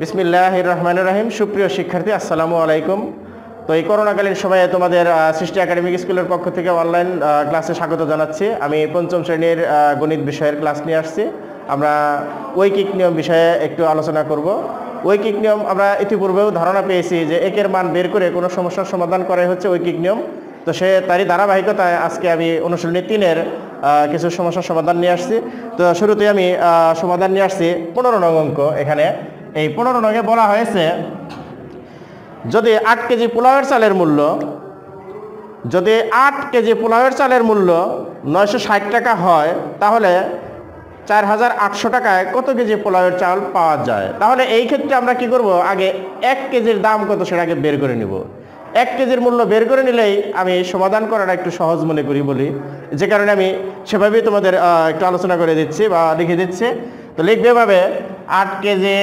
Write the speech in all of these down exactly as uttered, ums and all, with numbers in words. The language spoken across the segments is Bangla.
বিসমিল্লাহির রহমানির রহিম। সুপ্রিয় শিক্ষার্থী, আসসালামু আলাইকুম। তো এই করোনাকালীন সময়ে তোমাদের সৃষ্টি একাডেমিক স্কুলের পক্ষ থেকে অনলাইন ক্লাসে স্বাগত জানাচ্ছি। আমি পঞ্চম শ্রেণীর গণিত বিষয়ের ক্লাস নিয়ে আসছি। আমরা ঐকিক নিয়ম বিষয়ে একটু আলোচনা করব। ঐকিক নিয়ম আমরা ইতিপূর্বেও ধারণা পেয়েছি যে একের মান বের করে কোনো সমস্যার সমাধান করাই হচ্ছে ঐকিক নিয়ম। তো সে তারই ধারাবাহিকতায় আজকে আমি অনুশীলনী তিনের কিছু সমস্যার সমাধান নিয়ে আসছি। তো শুরুতে আমি সমাধান নিয়ে আসছি পনেরো নং অঙ্ক। এখানে এই পনেরো নঙ্গে বলা হয়েছে, যদি আট কেজি পোলাওয়ের চালের মূল্য যদি আট কেজি পোলাওয়ের চালের মূল্য নয়শো ষাট টাকা হয়, তাহলে চার হাজার আটশো টাকায় কত কেজি পোলাওয়ের চাল পাওয়া যায়। তাহলে এই ক্ষেত্রে আমরা কি করব, আগে এক কেজির দাম কত সেটা আগে বের করে নিব। এক কেজির মূল্য বের করে নিলেই আমি সমাধান করাটা একটু সহজ মনে করি বলি, যে কারণে আমি সেভাবেই তোমাদের একটু আলোচনা করে দিচ্ছি বা লিখে দিচ্ছি। তো লিখবে এভাবে, আট কেজি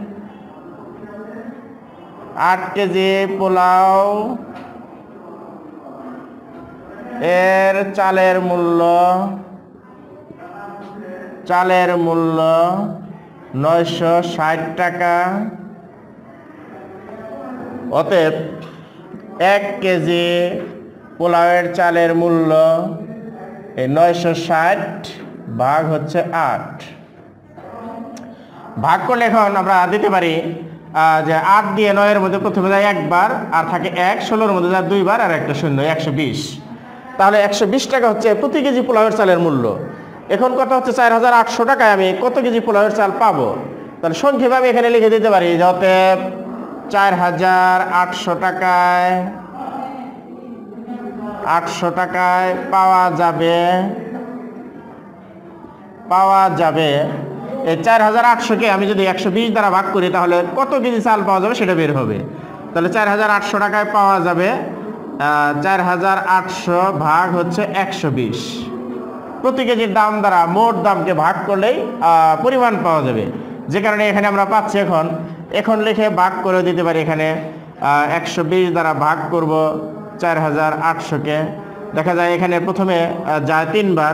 আট কেজি পোলাও এর চালের মূল্য চালের মূল্য নয়শো ষাট টাকা। অতএব এক কেজি পোলাওয়ের চালের মূল্য এই নয়শো ষাট ভাগ হচ্ছে আট। ভাগ করলে এখন আমরা দিতে পারি যে আট দিয়ে নয়ের মধ্যে প্রথমে যায় একবার, আর থাকে এক, ষোলোর মধ্যে যায় দুইবার, আর একটা শূন্য, একশো বিশ। তাহলে একশো বিশ টাকা হচ্ছে প্রতি কেজি পোলাওয়ের চালের মূল্য। এখন কত হচ্ছে, চার হাজার আটশো টাকায় আমি কত কেজি পোলাওয়ের চাল পাবো। তাহলে সংক্ষেপে আমি এখানে লিখে দিতে পারি, যাতে চার হাজার আটশো টাকায় আটশো টাকায় পাওয়া যাবে পাওয়া যাবে এই চার হাজার আটশোকে আমি যদি একশো বিশ দ্বারা ভাগ করি, তাহলে কত কেজি চাল পাওয়া যাবে সেটা বের হবে। তাহলে চার হাজার আটশো টাকায় পাওয়া যাবে চার হাজার আটশো ভাগ হচ্ছে একশো বিশ। প্রতি কেজির দাম দ্বারা মোট দামকে ভাগ করলেই পরিমাণ পাওয়া যাবে, যে কারণে এখানে আমরা পাচ্ছি এখন এখন লিখে ভাগ করে দিতে পারি। এখানে একশো বিশ দ্বারা ভাগ করব চার হাজার আটশোকে। দেখা যায় এখানে প্রথমে যায় তিনবার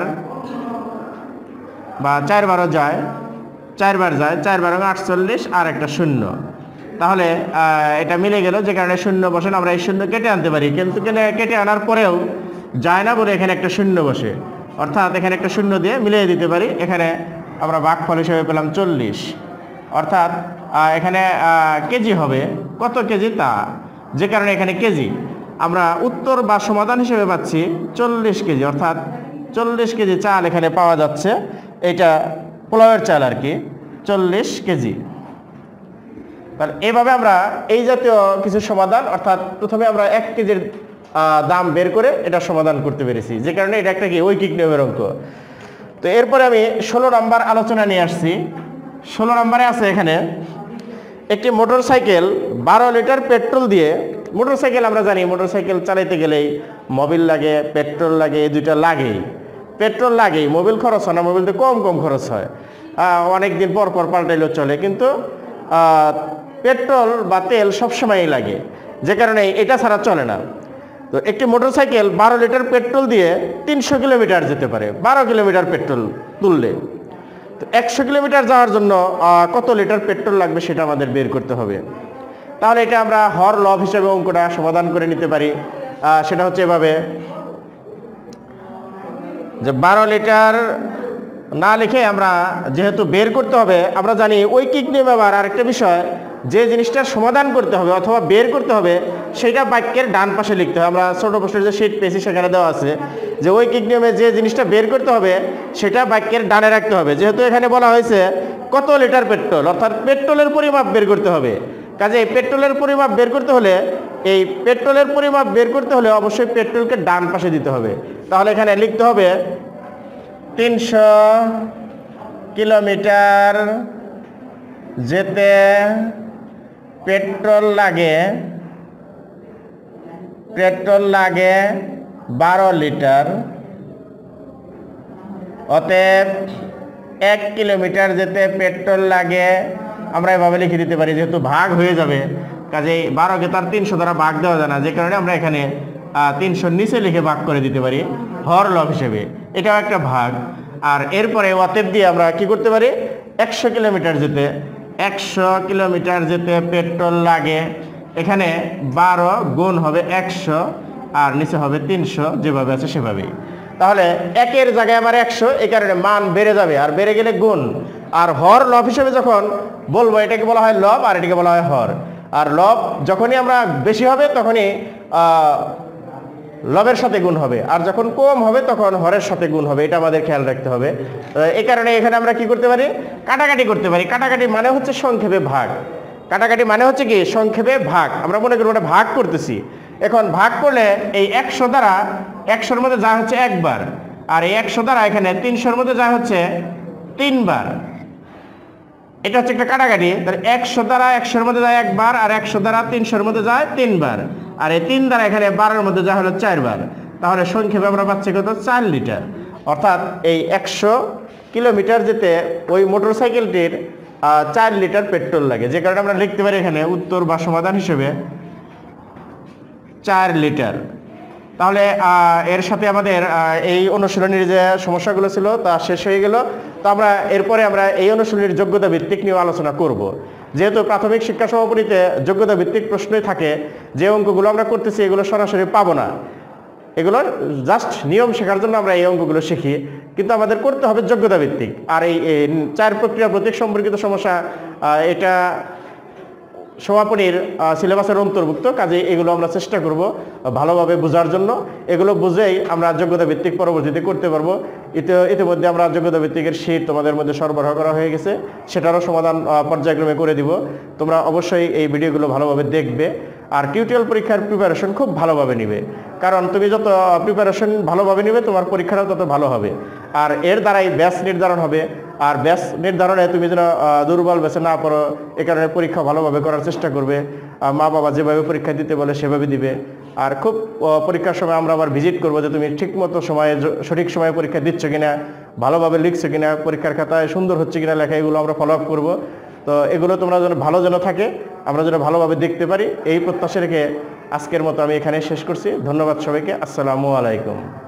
বা চারবারও যায়, চারবার যায়, চারবার আটচল্লিশ আর একটা শূন্য। তাহলে এটা মিলে গেল, যে কারণে শূন্য বসে আমরা এই শূন্য কেটে আনতে পারি। কিন্তু কেটে আনার পরেও যায় না বলে এখানে একটা শূন্য বসে, অর্থাৎ এখানে একটা শূন্য দিয়ে মিলিয়ে দিতে পারি। এখানে আমরা ভাগফল হিসেবে পেলাম চল্লিশ, অর্থাৎ এখানে কেজি হবে কত কেজি তা, যে কারণে এখানে কেজি আমরা উত্তর বা সমাধান হিসেবে পাচ্ছি চল্লিশ কেজি, অর্থাৎ চল্লিশ কেজি চাল এখানে পাওয়া যাচ্ছে। এটা পোলাওয়ের চাল আর কি, চল্লিশ কেজি। তাহলে এভাবে আমরা এই জাতীয় কিছু সমাধান, অর্থাৎ প্রথমে আমরা এক কেজির দাম বের করে এটা সমাধান করতে পেরেছি, যে কারণে এটা একটা কি ঐকিক নিয়মের অঙ্ক। তো এরপরে আমি ষোলো নম্বর আলোচনা নিয়ে আসছি। ষোলো নম্বরে আছে এখানে একটি মোটর সাইকেল বারো লিটার পেট্রোল দিয়ে, মোটর সাইকেল আমরা জানি মোটর সাইকেল চালাইতে গেলেই মোবিল লাগে, পেট্রোল লাগে, এই দুইটা লাগেই। পেট্রোল লাগেই, মোবিল খরচ হয় না, মোবিলতে কম কম খরচ হয়, অনেক দিন পর পর পাল্টাইলেও চলে, কিন্তু পেট্রোল বা তেল সবসময়ই লাগে, যে কারণে এটা ছাড়া চলে না। তো একটি মোটর সাইকেল বারো লিটার পেট্রোল দিয়ে তিনশো কিলোমিটার যেতে পারে। বারো কিলোমিটার পেট্রোল তুললে তো একশো কিলোমিটার যাওয়ার জন্য কত লিটার পেট্রোল লাগবে সেটা আমাদের বের করতে হবে। তাহলে এটা আমরা হর লব হিসেবে অঙ্কটা সমাধান করে নিতে পারি। সেটা হচ্ছে এভাবে, যে বারো লিটার না লিখে আমরা যেহেতু বের করতে হবে, আমরা জানি ঐকিক নিয়মে আবার আরেকটা বিষয়, যে জিনিসটার সমাধান করতে হবে অথবা বের করতে হবে সেটা বাক্যের ডান পাশে লিখতে হবে। আমরা ছোট প্রশ্নের যে শীট পেয়েছি সেখানে দেওয়া আছে যে ঐকিক নিয়মে যে জিনিসটা বের করতে হবে সেটা বাক্যের ডানে রাখতে হবে। যেহেতু এখানে বলা হয়েছে কত লিটার পেট্রোল, অর্থাৎ পেট্রোলের পরিমাপ বের করতে হবে। কাজে এই পেট্রোলের পরিমাপ বের করতে হলে এই পেট্রোলের পরিমাপ বের করতে হলে অবশ্যই পেট্রোলকে ডান পাশে দিতে হবে। তাহলে এখানে লিখতে হবে তিনশো কিলোমিটার যেতে পেট্রোল লাগে পেট্রোল লাগে বারো লিটার। অতএব এক কিলোমিটার যেতে পেট্রোল লাগে, আমরা এভাবে লিখে দিতে পারি, যেহেতু ভাগ হয়ে যাবে কাজেই বারোকে তার তিনশো দ্বারা ভাগ দেওয়া যায় না, যে কারণে আমরা এখানে তিনশোর নিচে লিখে ভাগ করে দিতে পারি হর লব হিসেবে। এটাও একটা ভাগ। আর এরপরে অতএব দিয়ে আমরা কি করতে পারি, একশো কিলোমিটার যেতে একশো কিলোমিটার যেতে পেট্রোল লাগে, এখানে বারো গুণ হবে একশো আর নিচে হবে তিনশো, যেভাবে আছে সেভাবেই। তাহলে একের জায়গায় আবার একশো, এই কারণে মান বেড়ে যাবে, আর বেড়ে গেলে গুণ। আর হর লব হিসেবে যখন বলবো, এটাকে বলা হয় লব আর এটাকে বলা হয় হর। আর লব যখনই আমরা বেশি হবে তখনই লবের সাথে গুণ হবে, আর যখন কম হবে তখন হরের সাথে গুণ হবে, এটা আমাদের খেয়াল রাখতে হবে। এই কারণে এখানে আমরা কি করতে পারি, কাটাকাটি করতে পারি। কাটাকাটি মানে হচ্ছে সংক্ষেপে ভাগ। কাটাকাটি মানে হচ্ছে কি সংক্ষেপে ভাগ। আমরা মনে করি ওটা ভাগ করতেছি। এখন ভাগ করলে এই একশো দ্বারা একশোর মধ্যে যা হচ্ছে একবার, আর এই একশো দ্বারা এখানে তিনশোর মধ্যে যা হচ্ছে তিনবার। এটা হচ্ছে একটা কাটাকাটি। তাহলে একশো দ্বারা একশোর মধ্যে যায় একবার, আর একশো দ্বারা তিনশোর মধ্যে যায় তিনবার, আর এই তিন দ্বারা এখানে বারোর মধ্যে যা হলো চারবার। তাহলে সংক্ষেপে আমরা পাচ্ছি কত, চার লিটার। অর্থাৎ এই একশো কিলোমিটার যেতে ওই মোটর সাইকেলটির চার লিটার পেট্রোল লাগে, যে কারণে আমরা লিখতে পারি এখানে উত্তর বা সমাধান হিসেবে চার লিটার। তাহলে এর সাথে আমাদের এই অনুশীলনীর যে সমস্যাগুলো ছিল তা শেষ হয়ে গেল। তো আমরা এরপরে আমরা এই অনুশীলনীর যোগ্যতা ভিত্তিক নিয়ে আলোচনা করব। যেহেতু প্রাথমিক শিক্ষা সমাপনীতে যোগ্যতা ভিত্তিক প্রশ্নই থাকে, যে অঙ্কগুলো আমরা করতেছি এগুলো সরাসরি পাবো না, এগুলোর জাস্ট নিয়ম শেখার জন্য আমরা এই অঙ্কগুলো শিখি, কিন্তু আমাদের করতে হবে যোগ্যতা ভিত্তিক। আর এই চার প্রক্রিয়া প্রতীক সম্পর্কিত সমস্যা এটা সমাপনীর সিলেবাসের অন্তর্ভুক্ত, কাজে এগুলো আমরা চেষ্টা করব ভালোভাবে বোঝার জন্য। এগুলো বুঝেই আমরা যোগ্যতা ভিত্তিক পরবর্তীতে করতে পারবো। ইতি ইতিমধ্যে আমরা যোগ্যতা ভিত্তিকের শীট তোমাদের মধ্যে সরবরাহ করা হয়ে গেছে, সেটারও সমাধান পর্যায়ক্রমে করে দিব। তোমরা অবশ্যই এই ভিডিওগুলো ভালোভাবে দেখবে, আর টিউটোরিয়াল পরীক্ষার প্রিপারেশন খুব ভালোভাবে নিবে, কারণ তুমি যত প্রিপারেশন ভালোভাবে নিবে তোমার পরীক্ষাটাও তত ভালো হবে। আর এর দ্বারাই ব্যাচ নির্ধারণ হবে, আর ব্যাচ নির্ধারণে তুমি যেন দুর্বল ব্যাচে না পড়ো, এ কারণে পরীক্ষা ভালোভাবে করার চেষ্টা করবে। মা বাবা যেভাবে পরীক্ষা দিতে বলে সেভাবে দিবে। আর খুব পরীক্ষার সময় আমরা আবার ভিজিট করবো যে তুমি ঠিক মতো সময়ে সঠিক সময়ে পরীক্ষা দিচ্ছ কিনা, ভালোভাবে লিখছো কিনা, পরীক্ষার খাতায় সুন্দর হচ্ছে কিনা লেখা, এগুলো আমরা ফলো আপ করবো। তো এগুলো তোমরা যেন ভালো যেন থাকে, আমরা যেন ভালোভাবে দেখতে পারি, এই প্রত্যাশা রেখে আজকের মতো আমি এখানে শেষ করছি। ধন্যবাদ সবাইকে। আসসালামু আলাইকুম।